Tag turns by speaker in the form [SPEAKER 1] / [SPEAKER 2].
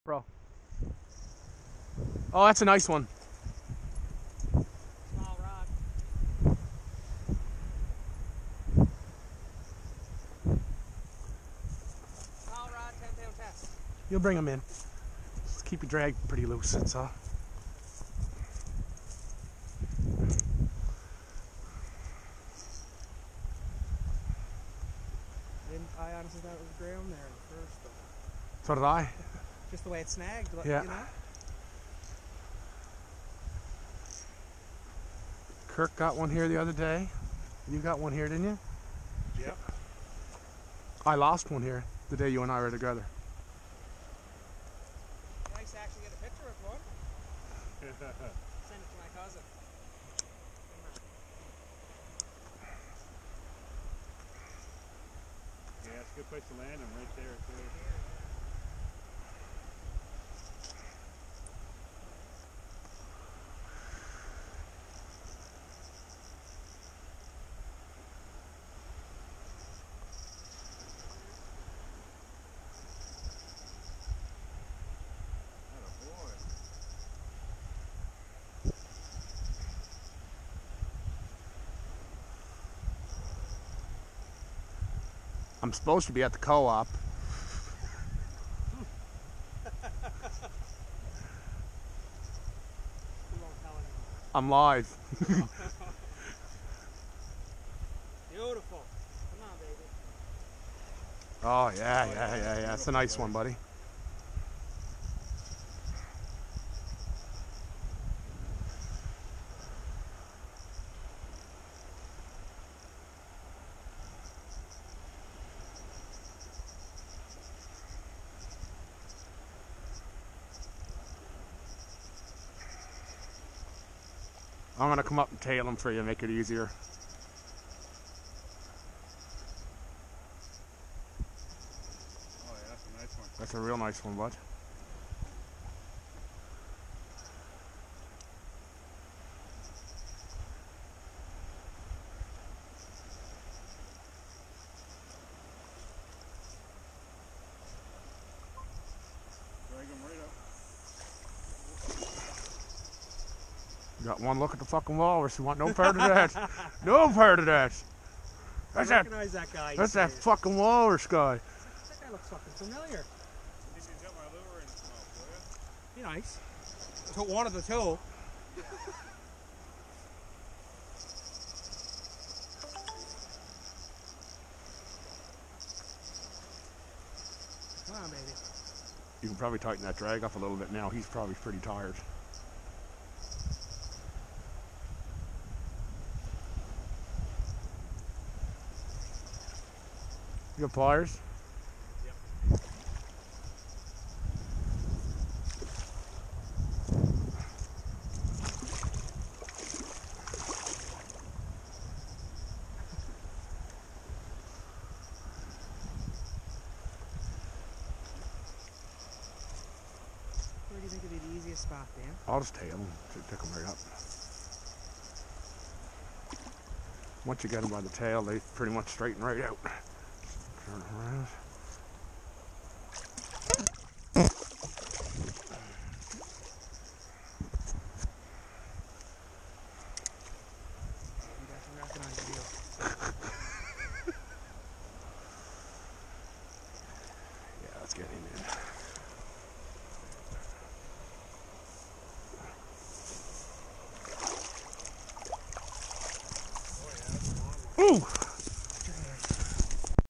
[SPEAKER 1] Bro. Oh, that's a nice one.
[SPEAKER 2] Small rod. Small rod, 10-pound test.
[SPEAKER 1] You'll bring them in. Just keep your drag pretty loose, that's all.
[SPEAKER 2] I honestly thought it was ground there at first, though.
[SPEAKER 1] So did I.
[SPEAKER 2] Just the way it snagged,
[SPEAKER 1] Yeah.
[SPEAKER 2] you know?
[SPEAKER 1] Kirk got one here the other day. You got one here, didn't you?
[SPEAKER 2] Yep.
[SPEAKER 1] I lost one here the day you and I were together.
[SPEAKER 2] Nice to actually get a picture of one. Send it to my cousin.
[SPEAKER 3] Yeah, it's a good place to land them right there too.
[SPEAKER 1] I'm supposed to be at the co-op. I'm live.
[SPEAKER 2] Beautiful. Come on, baby.
[SPEAKER 1] Oh, yeah. It's a nice one, buddy. I'm gonna come up and tail them for you, make it easier.
[SPEAKER 3] Oh yeah, that's a nice one.
[SPEAKER 1] That's a real nice one, bud.
[SPEAKER 3] Drag them right up.
[SPEAKER 1] You got one look at the fucking walrus. You want no part of that. No part of that. That's
[SPEAKER 2] I
[SPEAKER 1] that.
[SPEAKER 2] recognize that guy.
[SPEAKER 1] That's that fucking walrus guy.
[SPEAKER 2] That guy looks fucking familiar.
[SPEAKER 3] You can jump my lure and smoke, will you?
[SPEAKER 2] Be nice. Took one of the two. Come on, baby.
[SPEAKER 1] You can probably tighten that drag up a little bit now. He's probably pretty tired. You got pliers?
[SPEAKER 2] Yep. Where do you think would be the easiest spot, Dan?
[SPEAKER 1] I'll just tail him. Pick them right up. Once you get them by the tail, they pretty much straighten right out. Turn around.
[SPEAKER 2] You definitely recognize the deal.
[SPEAKER 1] Yeah, let's get him in. Ooh!